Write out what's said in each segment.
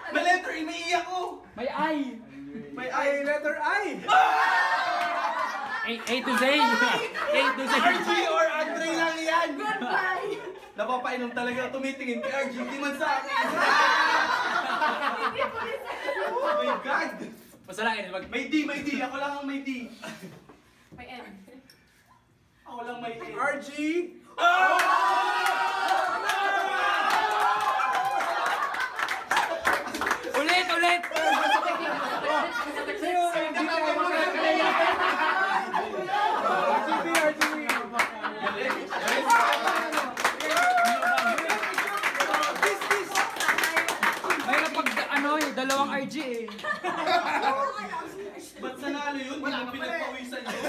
May letter E, may I ako. May I. May I, letter I. A to Z. A to Z. RG or Andre lang yan. Goodbye! Napapainom talaga tumitingin kay RG, di man sa akin. Oh my God. Pasalangin. May D, may D. Ako lang ang may D. May M. Ako lang may N. RG! Ulit, ulit. May kapag ano eh, dalawang RG eh. Ba't sanalo yun? Hindi mo pinagpawisan yun.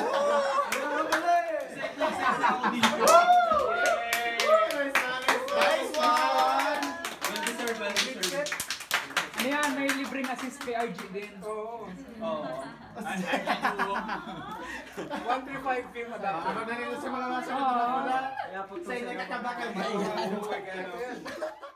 Ako dito. Nice one! Well deserved, well deserved. Ano yan, may libreng assist kay RG din. Oo. Oo. 135 film adapter. Ano na rin sa mga nasa wala. Sa inagkakabakan.